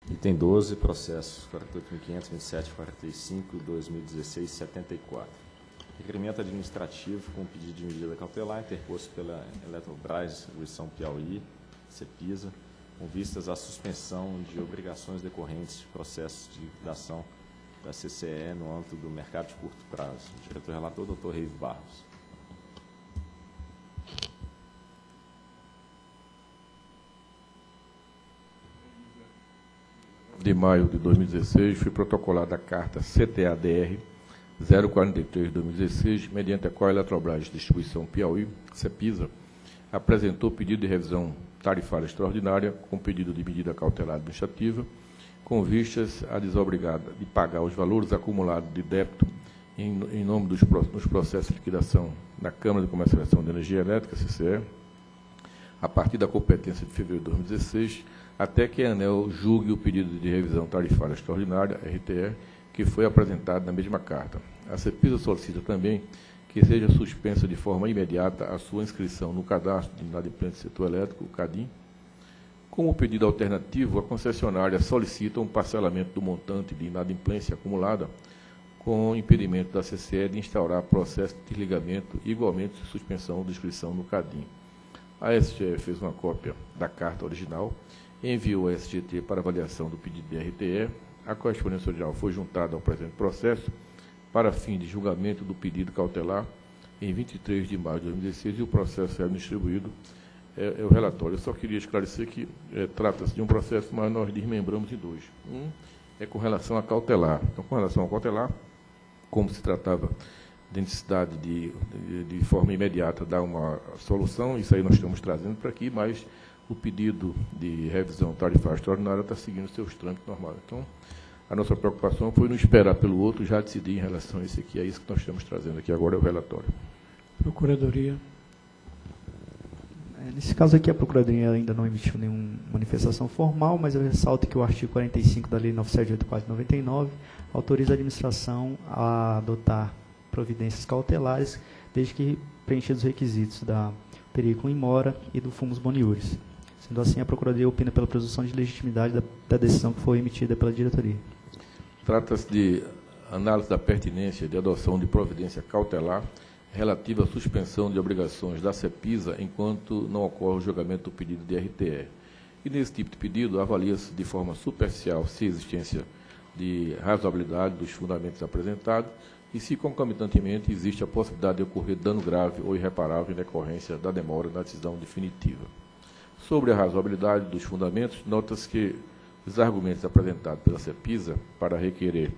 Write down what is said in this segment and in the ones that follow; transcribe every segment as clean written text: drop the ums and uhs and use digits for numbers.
Item 12, processos 48.527, 45, 2016, 74. Requerimento administrativo com pedido de medida cautelar interposto pela Eletrobras, Distribuição Piauí, CEPISA, com vistas à suspensão de obrigações decorrentes de processos de liquidação da CCE no âmbito do mercado de curto prazo. Diretor relator, doutor Reive Barros. De maio de 2016, foi protocolada a carta CTA-DR 043/2016, mediante a qual a Eletrobras Distribuição Piauí, CEPISA, apresentou pedido de revisão tarifária extraordinária com pedido de medida cautelar administrativa, com vistas à desobrigada de pagar os valores acumulados de débito em nome dos processos de liquidação na Câmara de Comercialização de Energia Elétrica, CCE, a partir da competência de fevereiro de 2016, até que a ANEEL julgue o pedido de revisão tarifária extraordinária, RTE, que foi apresentado na mesma carta. A CEPISA solicita também que seja suspensa de forma imediata a sua inscrição no Cadastro de Inadimplência do Setor Elétrico, o CADIM. Como pedido alternativo, a concessionária solicita um parcelamento do montante de inadimplência acumulada com impedimento da CCE de instaurar processo de desligamento e, igualmente, suspensão de inscrição no CADIM. A SGE fez uma cópia da carta original, enviou a SGT para avaliação do pedido de RTE. A correspondência original foi juntada ao presente processo para fim de julgamento do pedido cautelar em 23 de maio de 2016 e o processo será distribuído. É o relatório. Eu só queria esclarecer que trata-se de um processo, mas nós desmembramos em dois. Um é com relação a cautelar. Então, com relação ao cautelar, como se tratava de necessidade de forma imediata dar uma solução, isso aí nós estamos trazendo para aqui, mas o pedido de revisão tarifária extraordinária está seguindo seus trâmites normais. Então, a nossa preocupação foi não esperar pelo outro, já decidir em relação a esse aqui. É isso que nós estamos trazendo aqui agora, é o relatório. Procuradoria. Nesse caso aqui, a Procuradoria ainda não emitiu nenhuma manifestação formal, mas eu ressalto que o artigo 45 da Lei 978/499 autoriza a administração a adotar providências cautelares, desde que preenchidos os requisitos da periculum in mora e do fumus boniuris. Sendo assim, a Procuradoria opina pela presunção de legitimidade da decisão que foi emitida pela diretoria. Trata-se de análise da pertinência de adoção de providência cautelar relativa à suspensão de obrigações da CEPISA enquanto não ocorre o julgamento do pedido de RTE. E nesse tipo de pedido, avalia-se de forma superficial se a existência de razoabilidade dos fundamentos apresentados e se, concomitantemente, existe a possibilidade de ocorrer dano grave ou irreparável em decorrência da demora na decisão definitiva. Sobre a razoabilidade dos fundamentos, nota-se que os argumentos apresentados pela CEPISA para requerer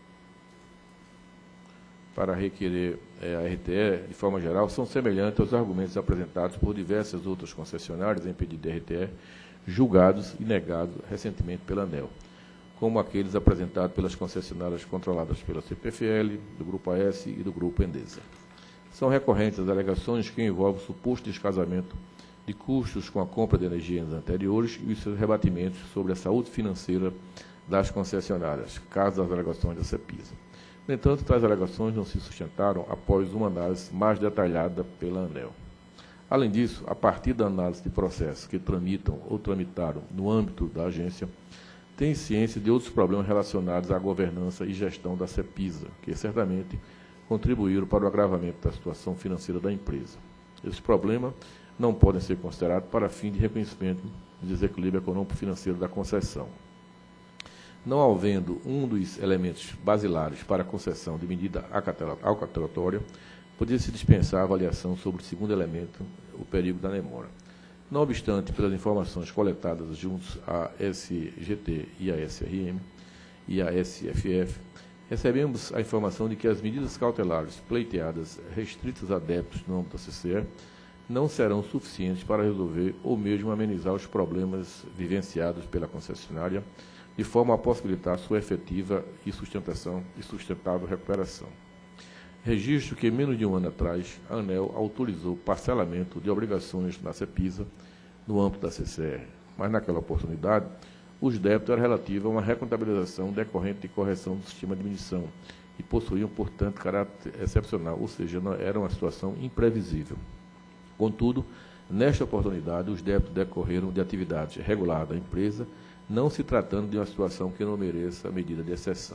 a RTE, de forma geral, são semelhantes aos argumentos apresentados por diversas outras concessionárias em pedido de RTE, julgados e negados recentemente pela ANEEL, como aqueles apresentados pelas concessionárias controladas pela CPFL, do Grupo AS e do Grupo Endesa. São recorrentes as alegações que envolvem o suposto descasamento de custos com a compra de energia anteriores e os seus rebatimentos sobre a saúde financeira das concessionárias, caso das alegações da CEPISA. No entanto, tais alegações não se sustentaram após uma análise mais detalhada pela ANEEL. Além disso, a partir da análise de processos que tramitam ou tramitaram no âmbito da agência, tem ciência de outros problemas relacionados à governança e gestão da CEPISA, que certamente contribuíram para o agravamento da situação financeira da empresa. Esses problemas não podem ser considerados para fim de reconhecimento do desequilíbrio econômico-financeiro da concessão. Não havendo um dos elementos basilares para a concessão de medida acatelatória, podia-se dispensar a avaliação sobre o segundo elemento, o perigo da demora. Não obstante, pelas informações coletadas juntos à SGT e à SRM e à SFF, recebemos a informação de que as medidas cautelares pleiteadas restritas a débitos no âmbito da CCE não serão suficientes para resolver ou mesmo amenizar os problemas vivenciados pela concessionária, de forma a possibilitar sua efetiva e sustentável recuperação. Registro que, menos de um ano atrás, a ANEEL autorizou parcelamento de obrigações na CEPISA no âmbito da CCR, mas, naquela oportunidade, os débitos eram relativos a uma recontabilização decorrente de correção do sistema de medição e possuíam, portanto, caráter excepcional, ou seja, era uma situação imprevisível. Contudo, nesta oportunidade, os débitos decorreram de atividades reguladas da empresa, não se tratando de uma situação que não mereça a medida de exceção.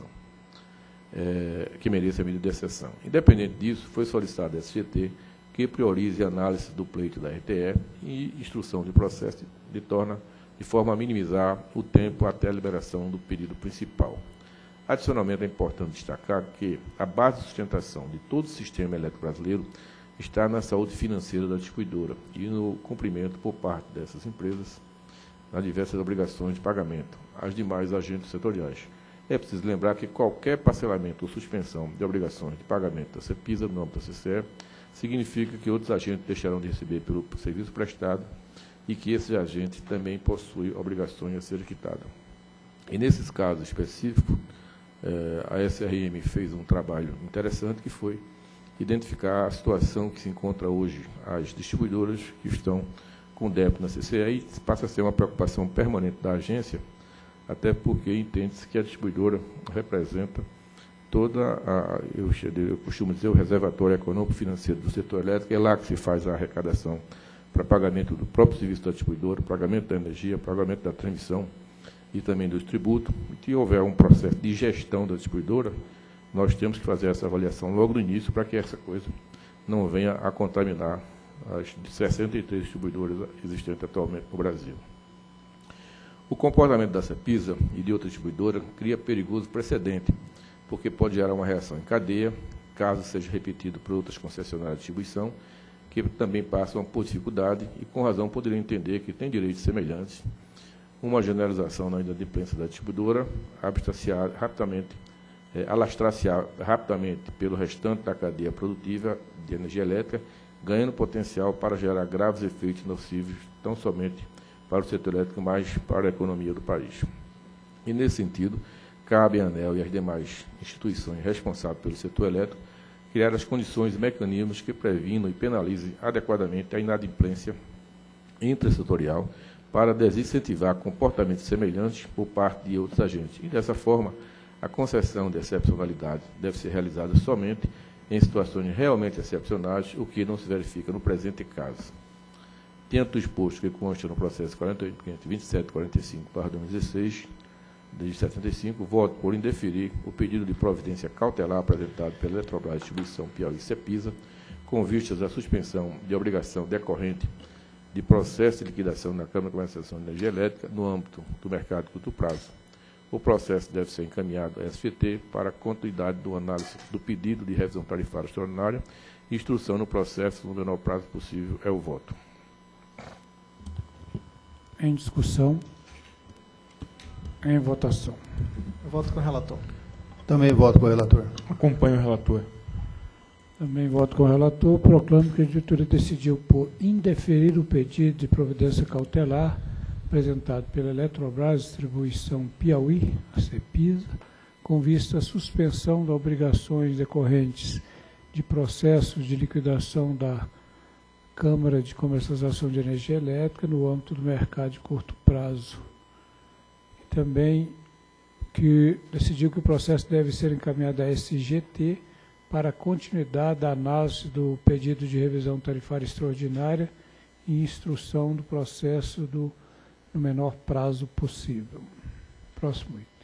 Independente disso, foi solicitado à SGT que priorize a análise do pleito da RTE e instrução de processo de forma a minimizar o tempo até a liberação do pedido principal. Adicionalmente, é importante destacar que a base de sustentação de todo o sistema elétrico brasileiro está na saúde financeira da distribuidora e no cumprimento por parte dessas empresas nas diversas obrigações de pagamento às demais agentes setoriais. É preciso lembrar que qualquer parcelamento ou suspensão de obrigações de pagamento da CEPISA no âmbito da CCE significa que outros agentes deixarão de receber pelo serviço prestado e que esses agentes também possuem obrigações a ser quitadas. E nesses casos específicos, a SRM fez um trabalho interessante, que foi identificar a situação que se encontra hoje as distribuidoras que estão com débito na CCE, e passa a ser uma preocupação permanente da agência, até porque entende-se que a distribuidora representa toda eu costumo dizer, o reservatório econômico-financeiro do setor elétrico. É lá que se faz a arrecadação para pagamento do próprio serviço da distribuidora, pagamento da energia, pagamento da transmissão e também dos tributos. E se houver um processo de gestão da distribuidora, nós temos que fazer essa avaliação logo no início, para que essa coisa não venha a contaminar as 63 distribuidoras existentes atualmente no Brasil. O comportamento da CEPISA e de outra distribuidora cria perigoso precedente, porque pode gerar uma reação em cadeia, caso seja repetido por outras concessionárias de distribuição, que também passam por dificuldade e, com razão, poderiam entender que têm direitos semelhantes. Uma generalização na inadimplência da distribuidora alastrar-se rapidamente pelo restante da cadeia produtiva de energia elétrica, ganhando potencial para gerar graves efeitos nocivos, não somente para o setor elétrico, mas para a economia do país. E, nesse sentido, cabe à ANEEL e às demais instituições responsáveis pelo setor elétrico criar as condições e mecanismos que previnam e penalizem adequadamente a inadimplência intrasetorial para desincentivar comportamentos semelhantes por parte de outros agentes. E, dessa forma, a concessão de excepcionalidade deve ser realizada somente em situações realmente excepcionais, o que não se verifica no presente caso. Tendo o exposto que consta no processo 48.527.45/2016, de 75, voto por indeferir o pedido de providência cautelar apresentado pela Eletrobras Distribuição Piauí CEPISA, com vistas à suspensão de obrigação decorrente de processo de liquidação na Câmara de Comercialização de Energia Elétrica no âmbito do mercado de curto prazo. O processo deve ser encaminhado à SFT para a continuidade do análise do pedido de revisão tarifária extraordinária e instrução no processo no menor prazo possível. É o voto. Em discussão. Em votação. Eu voto com o relator. Também voto com o relator. Acompanho o relator. Também voto com o relator. Proclamo que a diretoria decidiu por indeferir o pedido de providência cautelar apresentado pela Eletrobras Distribuição Piauí, a CEPISA, com vista à suspensão das obrigações decorrentes de processos de liquidação da Câmara de Comercialização de Energia Elétrica no âmbito do mercado de curto prazo. E também que decidiu que o processo deve ser encaminhado à SGT para a continuidade da análise do pedido de revisão tarifária extraordinária e instrução do processo no menor prazo possível. Próximo item.